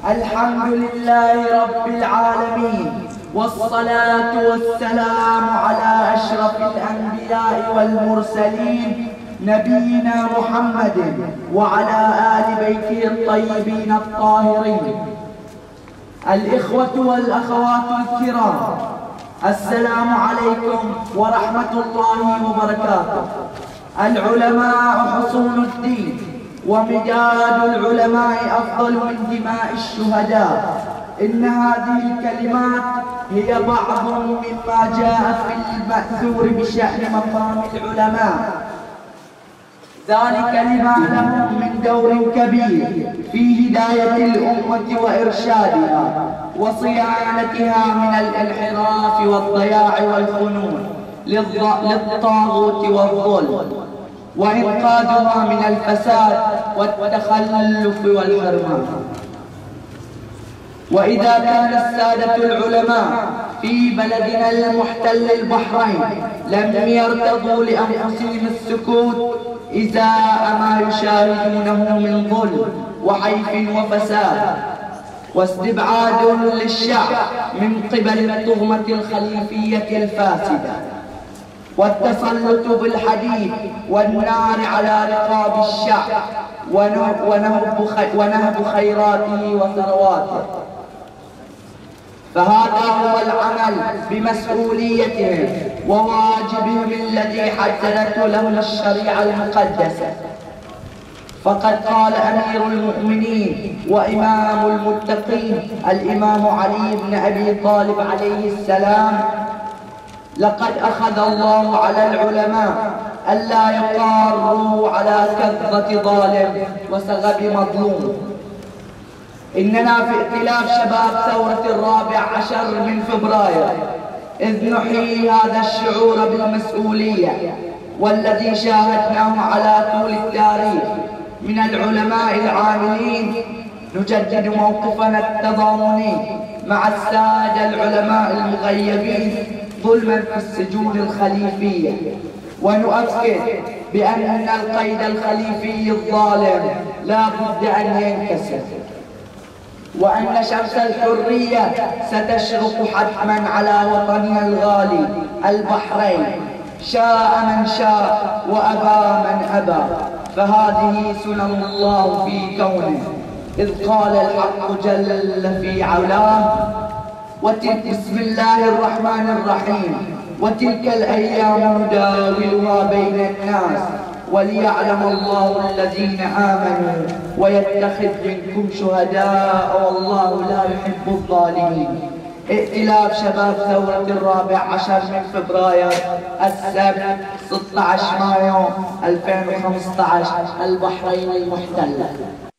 الحمد لله رب العالمين، والصلاة والسلام على أشرف الأنبياء والمرسلين نبينا محمد وعلى آل بيته الطيبين الطاهرين. الإخوة والأخوات الكرام، السلام عليكم ورحمة الله وبركاته. العلماء حصون الدين، ومداد العلماء أفضل من دماء الشهداء. إن هذه الكلمات هي بعض مما جاء في المأثور بشأن مقام العلماء، ذلك لما لهم من دور كبير في هداية الأمة وإرشادها وصيانتها من الانحراف والضياع والخنوع للطاغوت والظلم، وإنقاذها من الفساد والتخلف والحرمان. وإذا كان السادة العلماء في بلدنا المحتل البحرين لم يرتضوا لأنفسهم السكوت إزاء ما يشاهدونه من ظلم وحيف وفساد واستبعاد للشعب من قبل التهمة الخليفية الفاسدة والتسلط بالحديد والنار على رقاب الشعب ونهب خيراته وثرواته. فهذا هو العمل بمسؤوليتهم وواجبهم الذي حددته لهم الشريعة المقدسة. فقد قال أمير المؤمنين وإمام المتقين الإمام علي بن أبي طالب عليه السلام: لقد أخذ الله على العلماء ألا يقاروا على كثرة ظالم وسغب مظلوم. إننا في ائتلاف شباب ثورة 14 من فبراير إذ نحيي هذا الشعور بالمسؤولية والذي شاهدناه على طول التاريخ من العلماء العاملين، نجدد موقفنا التضامني مع السادة العلماء المغيبين ظلما في السجون الخليفية، ونؤكد بأن القيد الخليفي الظالم لا بد أن ينكسر، وأن شمس الحرية ستشرق حتما على وطننا الغالي البحرين، شاء من شاء وأبى من أبى. فهذه سنن الله في كونه، إذ قال الحق جل في علاه: بسم الله الرحمن الرحيم: وتلك الأيام نداولها بين الناس وليعلم الله الذين آمنوا ويتخذ منكم شهداء والله لا يحب الظالمين. ائتلاف شباب ثورة 14 من فبراير، السبت 16 مايو 2015، البحرين المحتلة.